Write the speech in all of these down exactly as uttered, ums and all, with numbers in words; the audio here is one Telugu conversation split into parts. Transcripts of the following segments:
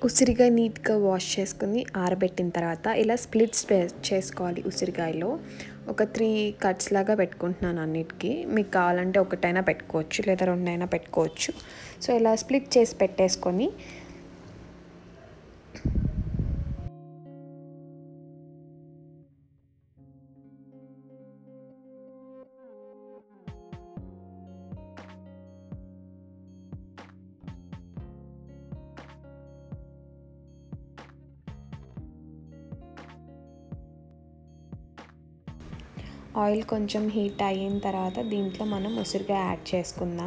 ఉసిరికాయ నీట్గా వాష్ చేసుకుని ఆరబెట్టిన తర్వాత ఇలా స్ప్లిట్స్ చేసుకోవాలి. ఉసిరికాయలో ఒక త్రీ కట్స్ లాగా పెట్టుకుంటున్నాను అన్నిటికీ. మీకు కావాలంటే ఒకటైనా పెట్టుకోవచ్చు లేదా రెండైనా పెట్టుకోవచ్చు. సో ఇలా స్ప్లిట్ చేసి పెట్టేసుకొని ఆయిల్ కొంచెం హీట్ అయిన తర్వాత దీంట్లో మనం ఉసిరికాయ యాడ్ చేసుకుందాం.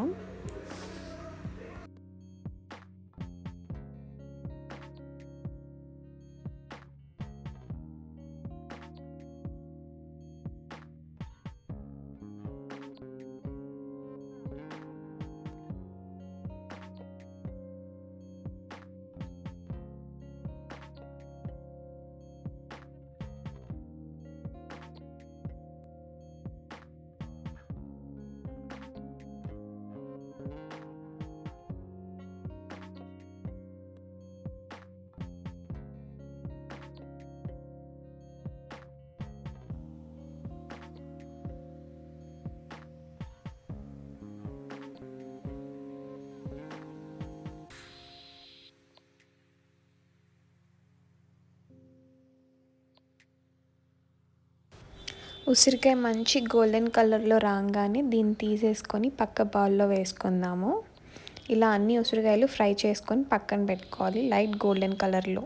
ఉసిరికాయ మంచి గోల్డెన్ కలర్లో రాగానే దీన్ని తీసేసుకొని పక్క బౌల్లో వేసుకుందాము. ఇలా అన్ని ఉసిరికాయలు ఫ్రై చేసుకొని పక్కన పెట్టుకోవాలి లైట్ గోల్డెన్ కలర్లో.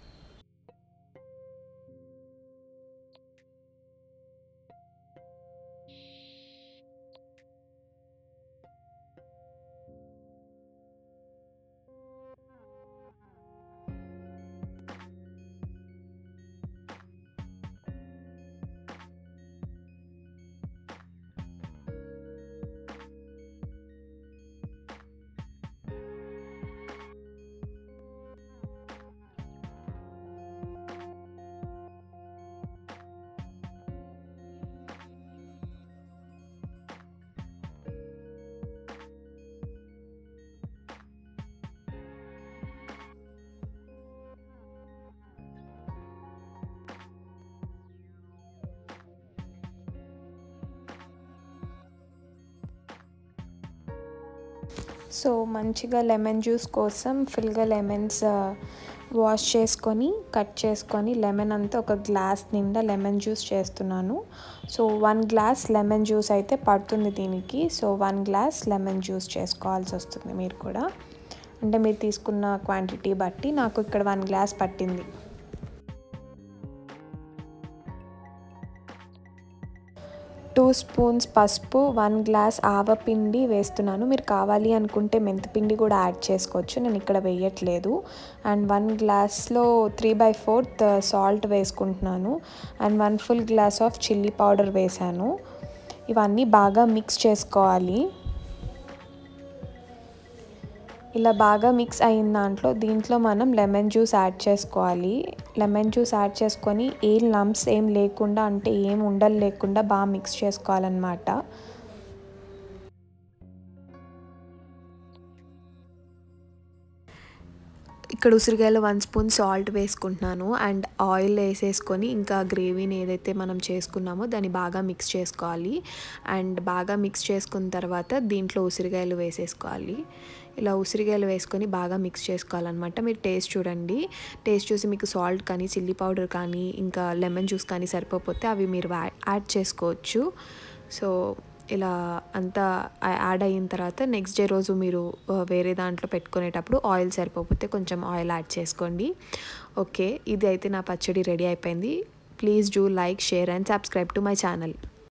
సో మంచిగా లెమన్ జ్యూస్ కోసం ఫుల్గా లెమన్స్ వాష్ చేసుకొని కట్ చేసుకొని లెమన్ అంతా ఒక గ్లాస్ నిండా లెమన్ జ్యూస్ చేస్తున్నాను. So one glass lemon juice అయితే పడుతుంది దీనికి. So one glass lemon juice చేసుకోవాల్సి వస్తుంది మీరు కూడా, అంటే మీరు తీసుకున్న క్వాంటిటీ బట్టి. నాకు ఇక్కడ వన్ గ్లాస్ పట్టింది. టూ స్పూన్స్ పసుపు, వన్ గ్లాస్ ఆవపిండి వేస్తున్నాను. మీరు కావాలి అనుకుంటే మెంతిపిండి కూడా యాడ్ చేసుకోవచ్చు, నేను ఇక్కడ వేయట్లేదు. అండ్ వన్ గ్లాస్లో త్రీ బై ఫోర్త్ సాల్ట్ వేసుకుంటున్నాను. And one full glass of chilli powder వేసాను. ఇవన్నీ బాగా మిక్స్ చేసుకోవాలి. ఇలా బాగా మిక్స్ అయిన దాంట్లో దీంట్లో మనం లెమన్ జ్యూస్ యాడ్ చేసుకోవాలి. లెమన్ జ్యూస్ యాడ్ చేసుకొని ఏం లంప్స్ ఏం లేకుండా, అంటే ఏం ఉండలు లేకుండా బాగా మిక్స్ చేసుకోవాలన్నమాట. ఇక్కడ ఉసిరికాయలో వన్ స్పూన్ సాల్ట్ వేసుకుంటున్నాను. అండ్ ఆయిల్ వేసేసుకొని ఇంకా గ్రేవీని ఏదైతే మనం చేసుకున్నామో దాన్ని బాగా మిక్స్ చేసుకోవాలి. అండ్ బాగా మిక్స్ చేసుకున్న తర్వాత దీంట్లో ఉసిరికాయలు వేసేసుకోవాలి. ఇలా ఉసిరికాయలు వేసుకొని బాగా మిక్స్ చేసుకోవాలన్నమాట. మీరు టేస్ట్ చూడండి. టేస్ట్ చూసి మీకు సాల్ట్ కానీ చిల్లీ పౌడర్ కానీ ఇంకా లెమన్ జ్యూస్ కానీ సరిపోతే అవి మీరు యాడ్ చేసుకోవచ్చు. సో ఇలా అంతా యాడ్ అయిన తర్వాత నెక్స్ట్ డే రోజు మీరు వేరే దాంట్లో పెట్టుకునేటప్పుడు ఆయిల్ సరిపోతే కొంచెం ఆయిల్ యాడ్ చేసుకోండి. ఓకే, ఇది అయితే నా పచ్చడి రెడీ అయిపోయింది. Please do like, share and subscribe to my channel.